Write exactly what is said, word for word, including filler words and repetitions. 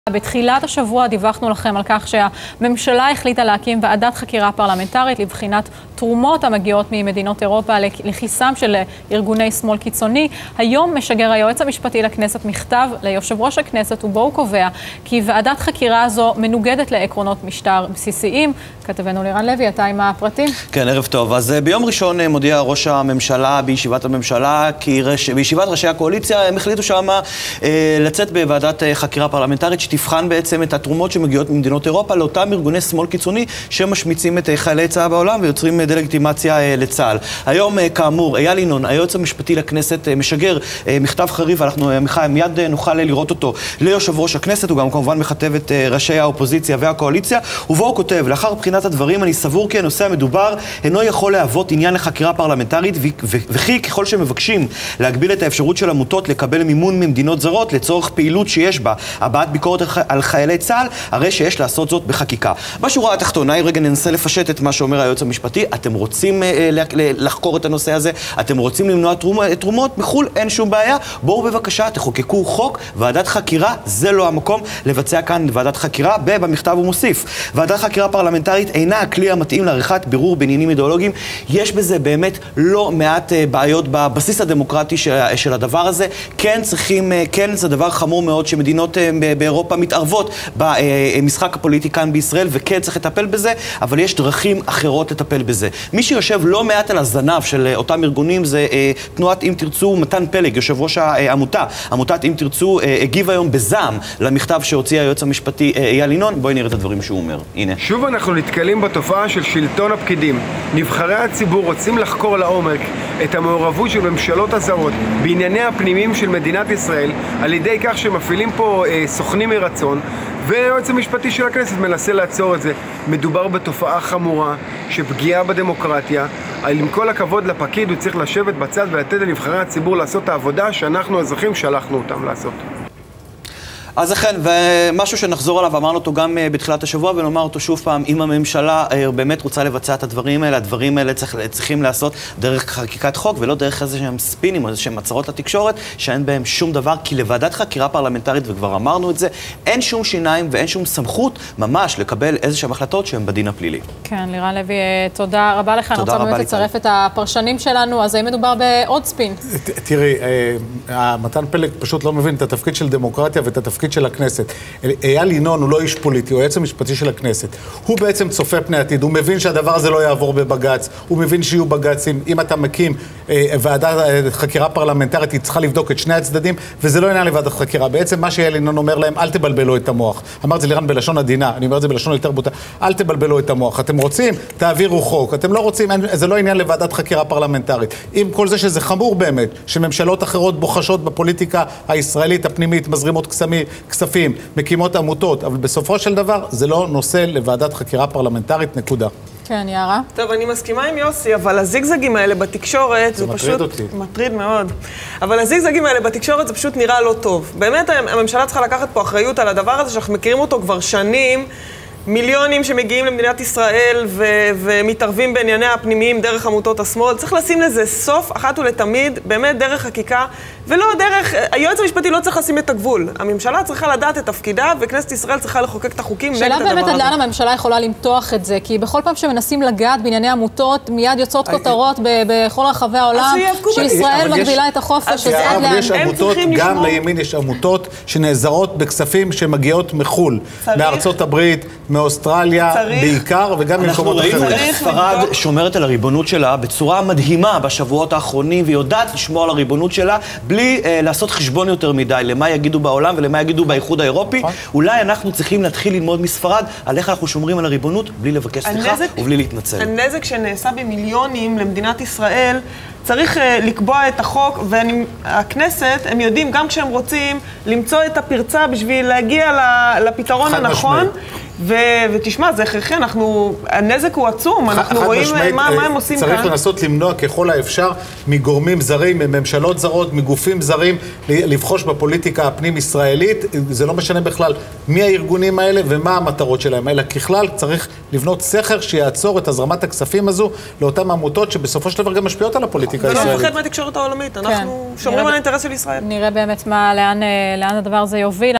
בתחילת השבוע דיווחנו לכם על כך שהממשלה החליטה להקים ועדת חקירה פרלמנטרית לבחינת תרומות המגיעות ממדינות אירופה לכיסם של ארגוני שמאל קיצוני. היום משגר היועץ המשפטי לכנסת מכתב ליושב ראש הכנסת ובו הוא קובע כי ועדת חקירה הזו מנוגדת לעקרונות משטר בסיסיים. כתבנו לירן לוי, אתה עם הפרטים. כן, ערב טוב. אז ביום ראשון מודיע ראש הממשלה בישיבת הממשלה כי רש... בישיבת ראשי הקואליציה הם החליטו שמה אה, לצאת בוועדת חקירה פרלמנטרית שתבחן בעצם את התרומות שמגיעות ממדינות אירופה לאותם ארגוני שמאל קיצוני שמשמיצים את חיילי צה"ל בעולם ויוצרים דה-לגיטימציה אה, לצה"ל. היום אה, כאמור, אייל ינון, היועץ המשפטי לכנסת, אה, משגר אה, מכתב חריף, אנחנו אה, מיד אה, נוכל אה, לראות אותו ליושב ראש הכנסת, הוא גם כמובן מכתב את אה, ראשי האופוזיציה והקואליציה, ובו הוא כותב, לאחר בחינת הדברים אני סבור כי הנושא המדובר אינו יכול להוות עניין לחקירה פרלמנטרית וכי ככל שמבקשים להגביל את האפשרות של עמותות לקבל מימון ממדינות זרות לצורך פעילות שיש בה הבעת ביקורת על חיילי צה"ל, הרי שיש לעשות זאת בחקיקה. בשורה התחתונה, רגע ננסה לפשט את מה שאומר היועץ המשפטי, אתם רוצים אה, לחקור את הנושא הזה, אתם רוצים למנוע תרומות, תרומות בחול, אין שום בעיה, בואו בבקשה, תחוקקו חוק, ועדת חקירה, זה לא המקום לבצע כאן ועדת חקירה, במכתב הוא מוסיף. ועדת חקירה פרלמנטרית אינה הכלי המתאים לעריכת בירור בעניינים אידיאולוגיים, יש בזה באמת לא מעט אה, בעיות בבסיס הדמוקרטי של, של הדבר הזה, כן צריכים, אה, כן זה דבר חמור מאוד שמדינות אה, באירופה מתערבות במשחק הפוליטי כאן בישראל, וכן צריך לטפל בזה, אבל יש דרכים אחרות לטפל בזה. מי שיושב לא מעט על הזנב של אותם ארגונים זה אה, תנועת אם תרצו, מתן פלג, יושב ראש העמותה. עמותת אם תרצו אה, הגיב היום בזעם למכתב שהוציא היועץ המשפטי אה, אייל ינון. בואי נראה את הדברים שהוא אומר. הנה. שוב אנחנו נתקלים בתופעה של שלטון הפקידים. נבחרי הציבור רוצים לחקור לעומק את המעורבות של ממשלות הזרות בענייני הפנימיים של מדינת ישראל, על ידי כך שמפעילים פה אה, סוכנים מרצון, והיועץ המשפטי של הכנסת מנסה לעצור את זה. מדובר בתופעה חמורה שפגיעה בדמוקרטיה. עם כל הכבוד לפקיד, הוא צריך לשבת בצד ולתת לנבחרי הציבור לעשות את העבודה שאנחנו האזרחים שלחנו אותם לעשות. אז אכן, ומשהו שנחזור עליו, אמרנו אותו גם בתחילת השבוע, ונאמר אותו שוב פעם, אם הממשלה באמת רוצה לבצע את הדברים האלה, הדברים האלה צריך, צריכים לעשות דרך חקיקת חוק, ולא דרך איזה שהם ספינים או איזה שהם הצהרות לתקשורת, שאין בהם שום דבר, כי לוועדת חקירה פרלמנטרית, וכבר אמרנו את זה, אין שום שיניים ואין שום סמכות ממש לקבל איזה שהם החלטות שהן בדין הפלילי. כן, לירן לוי, תודה רבה לך. אני רוצה באמת לצרף את הפרשנים שלנו, אז האם מדובר בעוד ספין? תראי, מתן פלג פשוט לא מבין את התפקיד של דמוקרטיה ואת התפקיד של הכנסת. אייל ינון הוא לא איש פוליטי, הוא היועץ המשפטי של הכנסת. הוא בעצם צופה פני עתיד, הוא מבין שהדבר הזה לא יעבור בבג"ץ, הוא מבין שיהיו בג"צים. אם אתה מקים ועדת חקירה פרלמנטרית, היא צריכה לבדוק את שני הצדדים, וזה לא עניין לוועדת חקירה. בעצם מה שאייל ינון אומר להם, אל תבלבלו את המוח. אמר את זה לירן בלשון עדינה, אני אומר את זה בלשון יותר בוטה, אל תבלבלו את המוח. אתם רוצים, תעבירו חוק. אתם לא רוצים, זה לא עניין לוועדת חקירה פרלמנטרית. עם כל זה שזה חמור באמת, שממשלות אחרות בוחשות בפוליטיקה הישראלית הפנימית, מזרימות קסמי, כספים, מקימות עמותות, אבל בסופו של דבר זה לא נושא לוועדת חקירה פרלמנטרית, נקודה. כן, יערה. טוב, אני מסכימה עם יוסי, אבל הזיגזגים האלה בתקשורת, זה, זה פשוט אותי. מטריד מאוד. אבל הזיגזגים האלה בתקשורת זה פשוט נראה לא טוב. באמת הממשלה צריכה לקחת פה אחריות על הדבר הזה, שאנחנו מכירים אותו כבר שנים, מיליונים שמגיעים למדינת ישראל ו- ומתערבים בענייני הפנימיים דרך עמותות השמאל. צריך לשים לזה סוף אחת ולתמיד, באמת דרך חקיקה, ולא דרך, היועץ המשפטי לא צריך לשים את הגבול. הממשלה צריכה לדעת את תפקידה, וכנסת ישראל צריכה לחוקק את החוקים נגד הדבר הזה. שאלה באמת עד לאן הממשלה יכולה למתוח את זה, כי בכל פעם שמנסים לגעת בענייני עמותות, מיד יוצאות כותרות בכל רחבי העולם, שישראל מגבילה את החופש, אז עד לאן. יש עמותות, גם לימין יש עמותות שנעזרות בכספים שמגיעות מחול, מארצות הברית, מאוסטרליה, בעיקר, וגם ממקומות אחרים. אנחנו ראינו איך ספרד שומרת על הריבונות שלה בצורה מדהימה בשבועות האחרונים, והיא יודעת לשמור על הריבונות שלה בלי אה, לעשות חשבון יותר מדי למה יגידו בעולם ולמה יגידו באיחוד האירופי. אולי אנחנו צריכים להתחיל ללמוד מספרד על איך אנחנו שומרים על הריבונות בלי לבקש סליחה ובלי להתנצל. הנזק שנעשה במיליונים למדינת ישראל, צריך uh, לקבוע את החוק, והכנסת, הם יודעים גם כשהם רוצים למצוא את הפרצה בשביל להגיע לפתרון הנכון. ו- ותשמע, זה הכרחי, אנחנו, הנזק הוא עצום, אנחנו רואים מה, מה הם עושים צריך כאן. צריך לנסות למנוע ככל האפשר מגורמים זרים, מממשלות זרות, מגופים זרים, לבחוש בפוליטיקה הפנים-ישראלית. זה לא משנה בכלל מי הארגונים האלה ומה המטרות שלהם, אלא ככלל צריך לבנות סכר שיעצור את הזרמת הכספים הזו לאותן עמותות שבסופו של דבר גם משפיעות על הפוליטיקה הישראלית. ולא מפחד מהתקשורת העולמית, אנחנו שומרים על האינטרס של ישראל. נראה באמת מה, לאן, לאן הדבר הזה יוביל.